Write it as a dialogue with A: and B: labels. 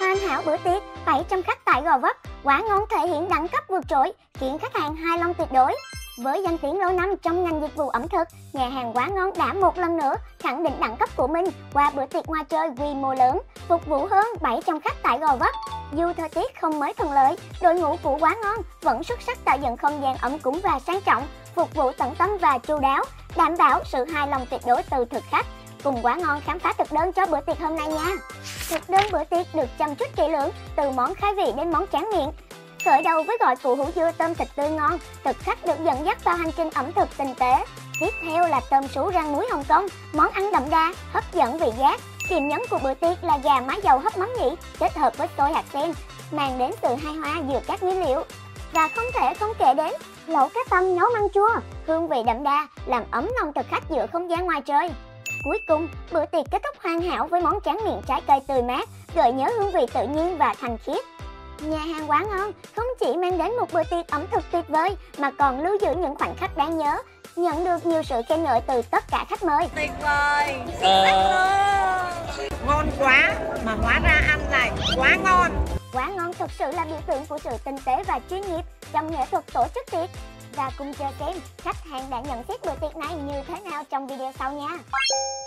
A: hoàn hảo bữa tiệc 700 khách tại Gò Vấp, quá ngon thể hiện đẳng cấp vượt trội, khiến khách hàng hài lòng tuyệt đối. Với danh tiếng lâu năm trong ngành dịch vụ ẩm thực, nhà hàng Quá Ngon đã một lần nữa khẳng định đẳng cấp của mình qua bữa tiệc ngoài trời quy mô lớn, phục vụ hơn 700 khách tại Gò Vấp. Dù thời tiết không mấy thuận lợi, đội ngũ của Quá Ngon vẫn xuất sắc tạo dựng không gian ấm cúng và sang trọng, phục vụ tận tâm và chu đáo, đảm bảo sự hài lòng tuyệt đối từ thực khách. Cùng Quá Ngon khám phá thực đơn cho bữa tiệc hôm nay nha. Thực đơn bữa tiệc được chăm chút kỹ lưỡng, từ món khai vị đến món tráng miệng. Khởi đầu với gỏi củ hủ dưa tôm thịt tươi ngon, thực khách được dẫn dắt vào hành trình ẩm thực tinh tế. Tiếp theo là tôm sú rang muối Hồng Kông, món ăn đậm đà, hấp dẫn vị giác. Điểm nhấn của bữa tiệc là gà mái dầu hấp mắm nhĩ kết hợp với xôi hạt sen, mang đến sự hài hòa giữa các nguyên liệu. Và không thể không kể đến lẩu cá tăm nấu măng chua, hương vị đậm đà làm ấm lòng thực khách giữa không gian ngoài trời. Cuối cùng, bữa tiệc kết thúc hoàn hảo với món tráng miệng trái cây tươi mát, gợi nhớ hương vị tự nhiên và thanh khiết. Nhà hàng Quá Ngon không chỉ mang đến một bữa tiệc ẩm thực tuyệt vời mà còn lưu giữ những khoảnh khắc đáng nhớ, nhận được nhiều sự khen ngợi từ tất cả khách mời.
B: Tuyệt vời, ngon quá mà hóa ra ăn lại quá ngon.
A: Quá Ngon thực sự là biểu tượng của sự tinh tế và chuyên nghiệp trong nghệ thuật tổ chức tiệc. Và cùng chờ xem khách hàng đã nhận xét bữa tiệc này như thế nào trong video sau nha.